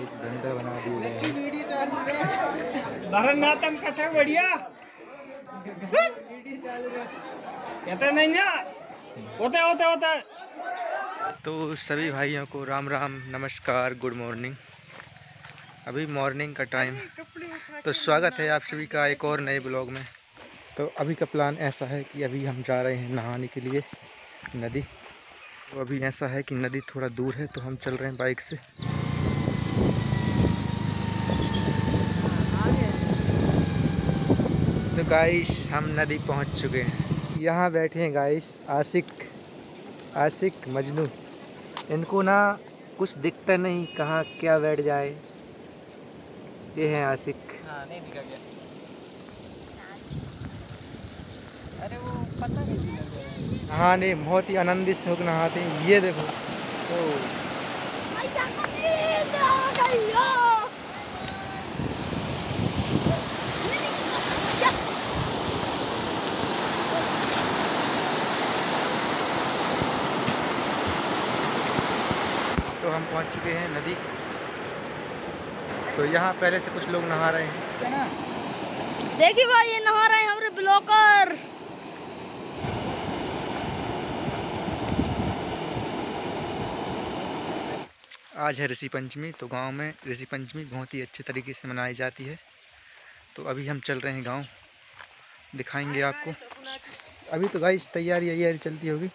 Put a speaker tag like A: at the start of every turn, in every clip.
A: Guys बंदर बना दिए गए हैं।
B: भरतनाट्यम कथा बढ़िया कहते नहीं ना होता होता होता।
A: तो सभी भाइयों को राम राम, नमस्कार, गुड मॉर्निंग। अभी मॉर्निंग का टाइम, तो स्वागत है आप सभी का एक और नए ब्लॉग में। तो अभी का प्लान ऐसा है कि अभी हम जा रहे हैं नहाने के लिए नदी। तो अभी ऐसा है कि नदी थोड़ा दूर है तो हम चल रहे हैं बाइक से। तो गाइस हम नदी पहुंच चुके हैं। यहाँ बैठे हैं गाइस आशिक मजनू। इनको ना कुछ दिखता नहीं कहाँ क्या बैठ जाए। ये है आशिक।
B: हाँ नहीं दिखा गया। अरे वो पता नहीं दिखा गया।
A: हाँ नहीं, बहुत ही आनंदित से होकर नहाते हैं। ये देखो तो हम पहुंच चुके हैं नदी। तो यहाँ पहले से कुछ लोग नहा रहे हैं।
C: देखिए भाई ये नहा रहे हैं हमारे ब्लॉकर।
A: आज है ऋषि पंचमी। तो गांव में ऋषि पंचमी बहुत ही अच्छे तरीके से मनाई जाती है। तो अभी हम चल रहे हैं गांव, दिखाएंगे आपको। अभी तो गाइस तैयारी चलती होगी।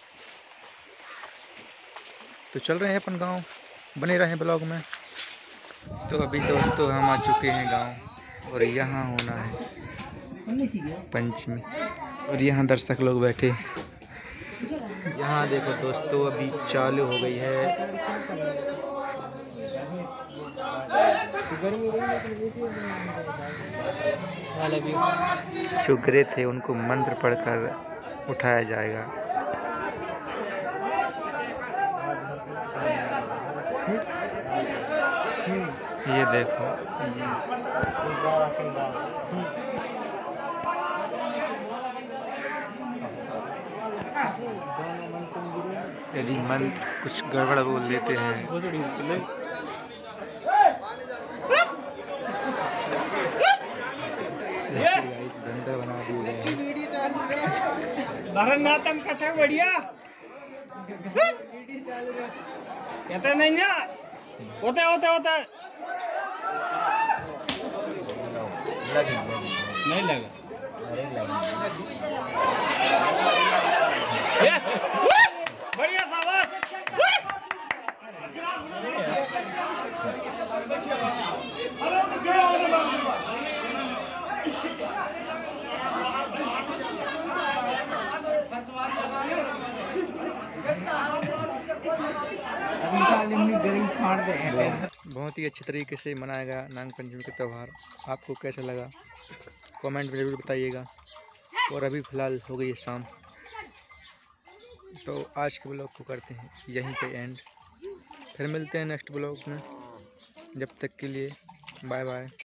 A: तो चल रहे हैं अपन गांव, बने रहें ब्लॉग में। तो अभी दोस्तों हम आ चुके हैं गांव और यहाँ होना है पंचमी। और यहाँ दर्शक लोग बैठे। यहाँ देखो दोस्तों अभी चालू हो गई है। जो गिरे थे उनको मंत्र पढ़कर उठाया जाएगा। ये देखो यदि मंत्र कुछ गड़बड़ बोल देते हैं गाइस बंदर बना दिए गए हैं।
B: भरतनाट्यम कथा बढ़िया कहते नहीं ना होता होता होता। नहीं लगा बढ़िया शाबाश।
A: बहुत ही अच्छे तरीके से मनाया गया नाग पंचमी का त्यौहार। आपको कैसा लगा कमेंट में ज़रूर बताइएगा। और अभी फ़िलहाल हो गई है शाम। तो आज के ब्लॉग को करते हैं यहीं पे एंड। फिर मिलते हैं नेक्स्ट ब्लॉग में। जब तक के लिए बाय बाय।